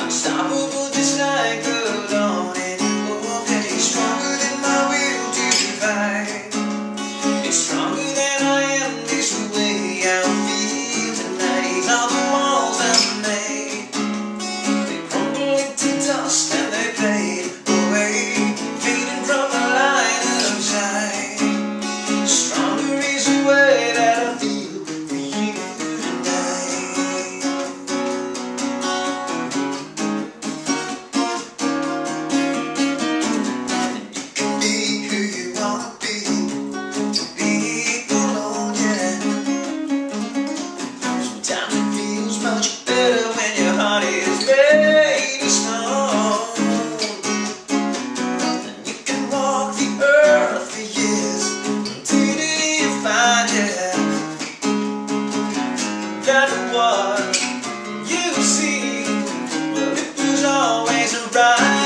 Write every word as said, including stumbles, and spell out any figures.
unstoppable just like the dawn, and oh, okay, stronger than my will to fight. It's stronger than I am, this way I feel tonight. All the walls I've made, they crumble into dust and they fade away, fading from the line of sight. Stronger is the way that I feel for you tonight. You can be who you wanna be, to be alone, yeah. Sometimes it feels much better when your heart is made of stone. And you can walk the earth for years until you find it. That's what you see. Well, it was always right.